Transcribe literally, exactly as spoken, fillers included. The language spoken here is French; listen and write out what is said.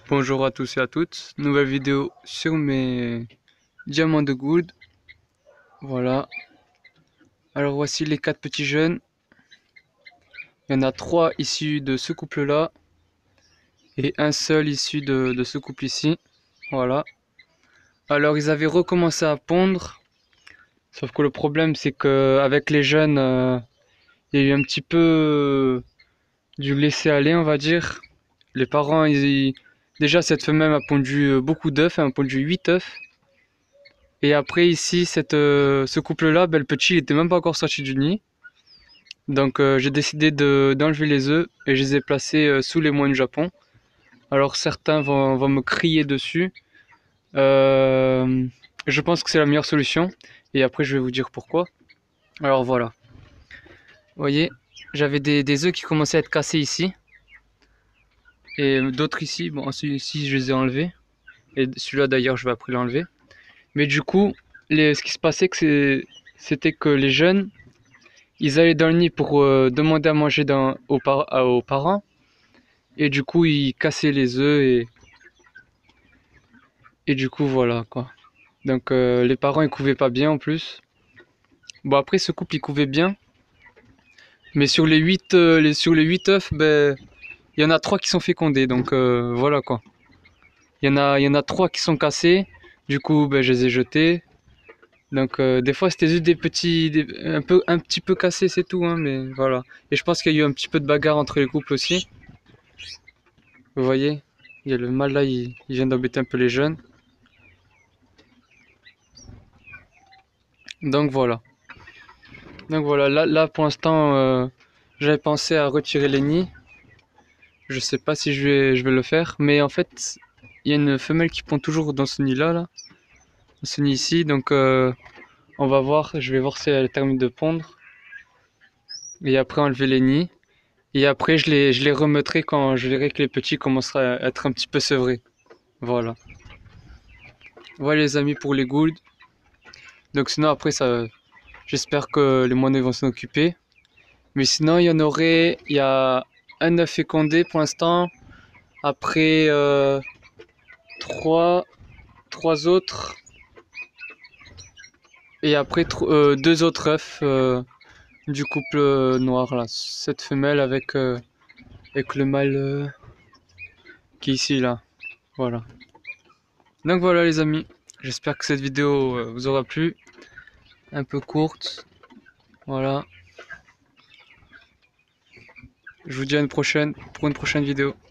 Bonjour à tous et à toutes, nouvelle vidéo sur mes diamants de gold. Voilà, alors voici les quatre petits jeunes. Il y en a trois issus de ce couple là et un seul issu de, de ce couple ici. Voilà, alors ils avaient recommencé à pondre, sauf que le problème c'est que avec les jeunes euh, il y a eu un petit peu euh, du laisser aller, on va dire. Les parents, ils, ils- déjà cette femelle a pondu euh, beaucoup d'œufs, elle a pondu huit œufs. Et après ici, cette, euh, ce couple-là, ben, le petit, il était même pas encore sorti du nid. Donc euh, j'ai décidé de, d'enlever les œufs et je les ai placés euh, sous les moines du Japon. Alors certains vont, vont me crier dessus. Euh, je pense que c'est la meilleure solution. Et après je vais vous dire pourquoi. Alors voilà. Vous voyez, j'avais des, des œufs qui commençaient à être cassés ici. Et d'autres ici. Bon, celui-ci je les ai enlevés. Et celui-là d'ailleurs je vais après l'enlever. Mais du coup, les, ce qui se passait, que c'est, c'était que les jeunes, ils allaient dans le nid pour euh, demander à manger dans, aux, par, à, aux parents. Et du coup, ils cassaient les œufs et, et du coup, voilà quoi. Donc, euh, les parents ils couvaient pas bien en plus. Bon, après, ce couple il couvait bien. Mais sur les huit euh, les, sur les huit œufs, ben, il y en a trois qui sont fécondés. Donc, euh, voilà quoi. Il y en a, il y en a trois qui sont cassés. Du coup, ben, je les ai jetés. Donc, euh, des fois, c'était juste des petits, des- un peu, un petit peu cassés, c'est tout, hein, mais voilà. Et je pense qu'il y a eu un petit peu de bagarre entre les couples aussi. Vous voyez, il y a le mâle là, il, il vient d'embêter un peu les jeunes. Donc voilà. Donc voilà, là, là pour l'instant, euh, j'avais pensé à retirer les nids. Je sais pas si je vais, je vais le faire, mais en fait, il y a une femelle qui pond toujours dans ce nid là, là, dans ce nid ici. Donc euh, on va voir, je vais voir si elle termine de pondre. Et après enlever les nids. Et après, je les, je les remettrai quand je verrai que les petits commenceront à être un petit peu sevrés. Voilà. Voilà les amis pour les goulds. Donc sinon après ça, j'espère que les moineaux vont s'en occuper. Mais sinon il y en aurait, il y a un œuf fécondé pour l'instant. Après euh, trois, trois autres. Et après euh, deux autres œufs euh, du couple euh, noir là. Cette femelle avec, euh, avec le mâle euh, qui est ici là. Voilà. Donc voilà les amis. J'espère que cette vidéo euh, vous aura plu. Un peu courte. Voilà. Je vous dis à une prochaine pour une prochaine vidéo.